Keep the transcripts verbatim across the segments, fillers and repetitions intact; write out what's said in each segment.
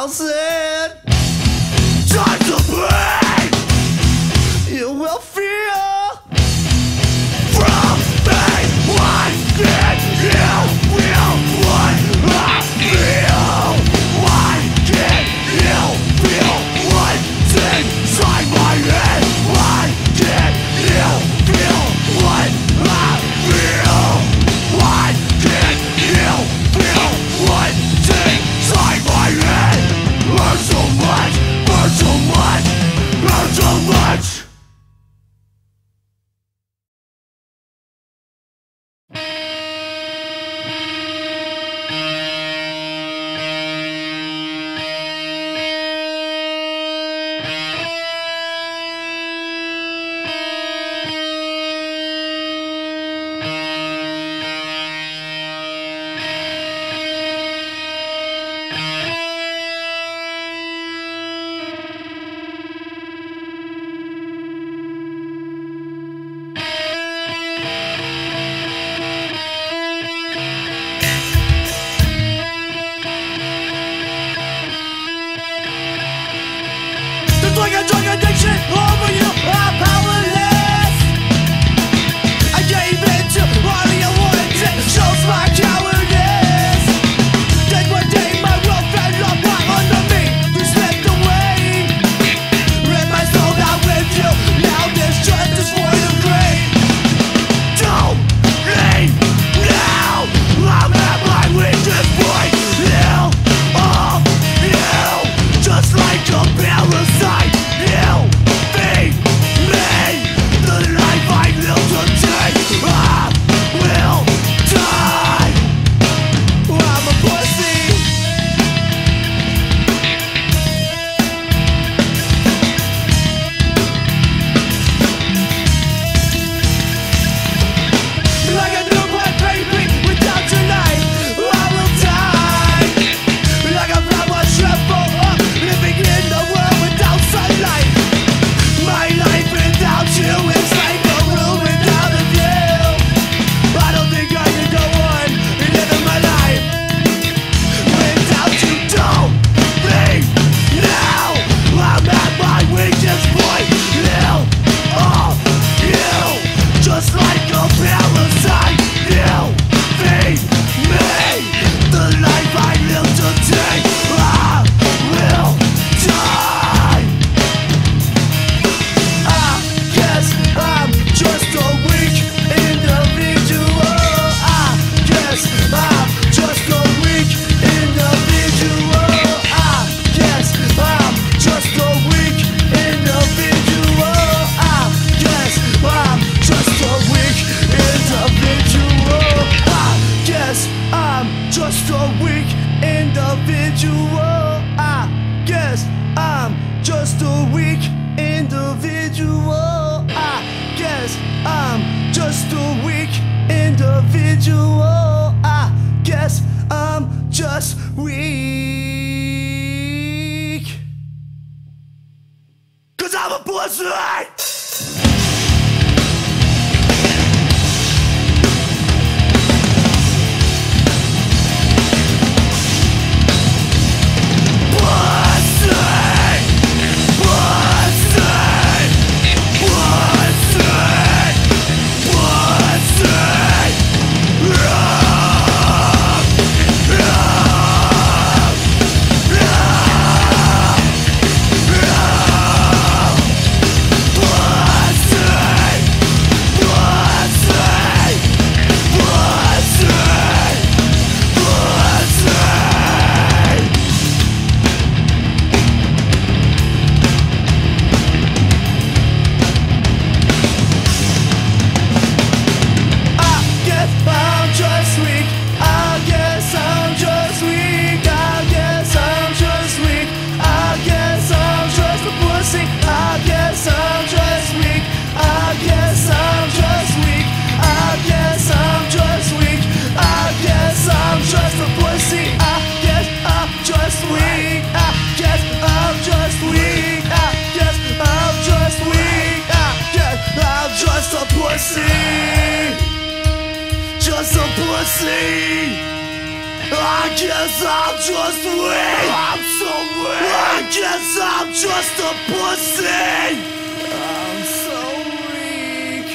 thousand times the pain you will feel from me. Why can't you feel what I feel? Why can't you feel what's inside my head? Why can't you feel what I feel? Why can't you feel what's inside my head? Hurt so much, hurt so much, hurt so much. Like a drug addiction over you, I'm powerless. I gave in to all of your wants, it shows my cowardice. Then one day my world fell apart under me, you slipped away. Read my soul out with you, now this trust is for the grave. Don't leave now, I'm at my weakest point. Heal all you, just like a parasite. You feed me the life I live today. I will die. I'm a pussy. Like a newborn baby without your life, I will die. Like a flower shrivel up, living in the world without sunlight. My life without you is like a room without a view. I don't think I can go on living my life without you. Don't leave now, I'm at my weakest point. Heal all you, just like a parasite. You feed me the life I live today. I will die. I guess I'm just a weak individual. I guess I'm just a weak individual. I guess I'm just a weak individual. I guess I'm just a weak individual. I guess I'm just a weak individual. I guess I'm just a weak individual. I guess I'm just a weak individual. I guess I'm just weak. Cause I'm a pussy. I guess I'm just weak. I'm so weak. I guess I'm just a pussy. I'm so weak.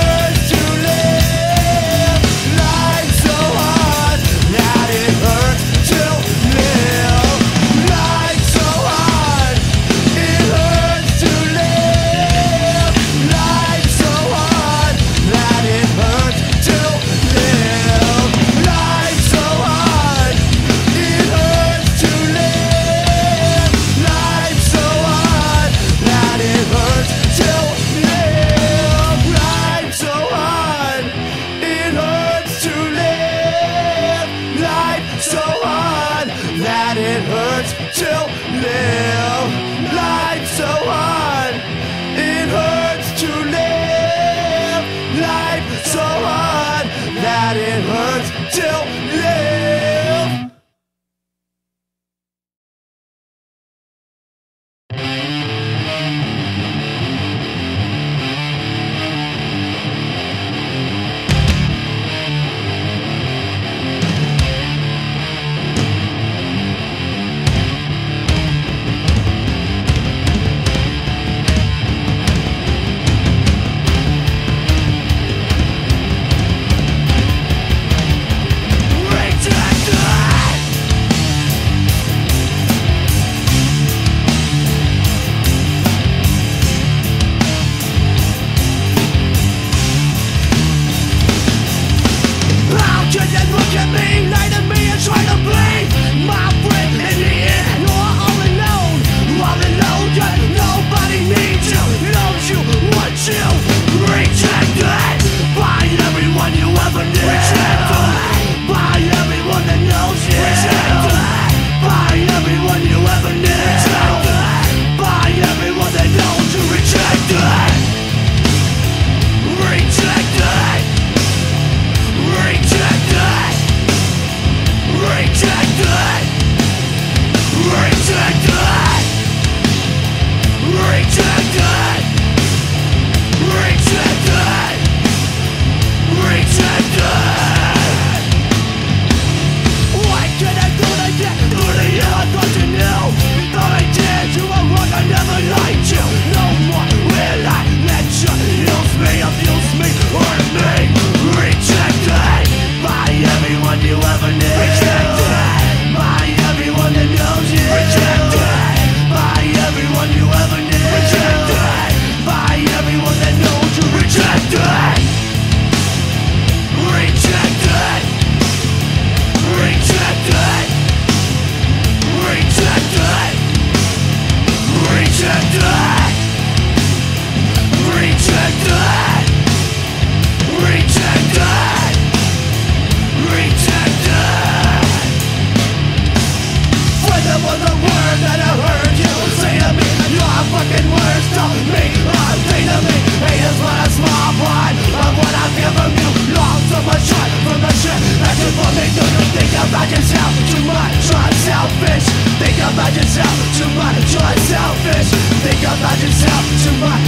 It hurt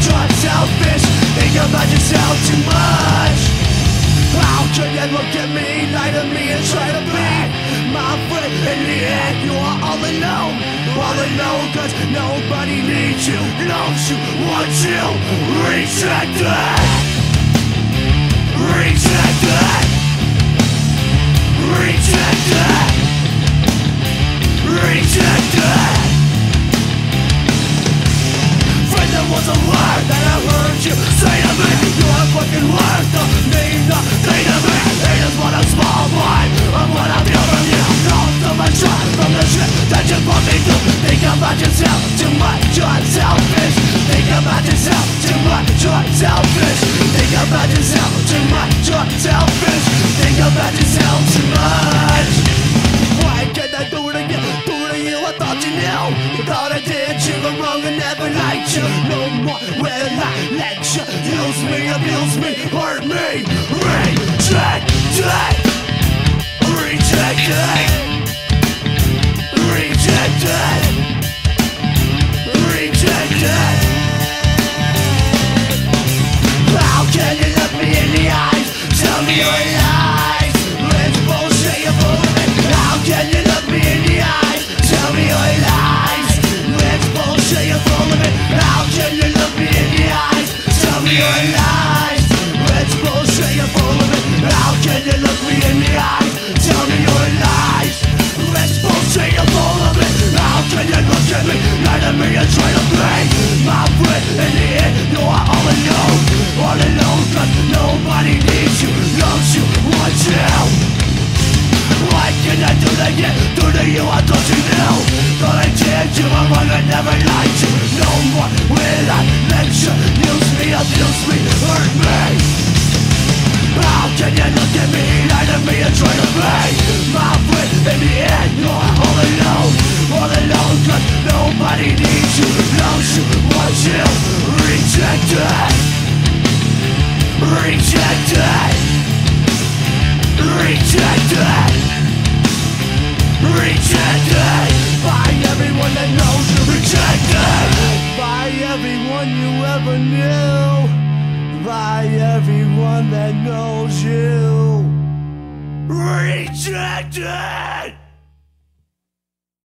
Try selfish, think about yourself too much. How can you look at me, lie to me and try to be my friend? In the end, you are all alone, all alone, cause nobody needs you, loves you, wants you. Rejected, rejected, rejected, rejected. Friend, there was a word that I heard you say to me. You're fucking worth the name, nothing to me. It is but a small part of what I feel from you. Lost so much time from the shit that you put me through. Think about yourself too much, you're selfish. Think about yourself too much, you're selfish. Think about yourself too much, you're selfish. Think about yourself too much. Why can't I do it again? Do it to you, I thought you knew. You thought I did you were wrong and never liked you. No more will I let you use me, abuse me, hurt me. Rejected, rejected, rejected, rejected. How can you look me in the eyes? Tell me your lies. It's bullshit, you're full of it. How can you look me in the eyes? Tell me your lies. It's bullshit, you're full of it. How can you look me in the eyes? Tell me your lies. It's bullshit, you're full of it. How can you look me in the eyes? Tell me your lies. It's bullshit, you're full of it. How can you look at me, lie to me and try to be my friend? In the end, you are all alone, all alone, cause nobody needs you, loves you, wants you. Why can I do that yet? Do to you, I thought you knew. Thought I did you, I'm wrong, I never lied to you. No more will I let you use me, abuse me, hurt me. How can you look at me, lie to me and try to be my friend? In the end, you're all alone, all alone, cause nobody needs you, loves you, wants you. Rejected, rejected, rejected, rejected by everyone that knows you. Rejected by everyone you ever knew, by everyone that knows you. Rejected.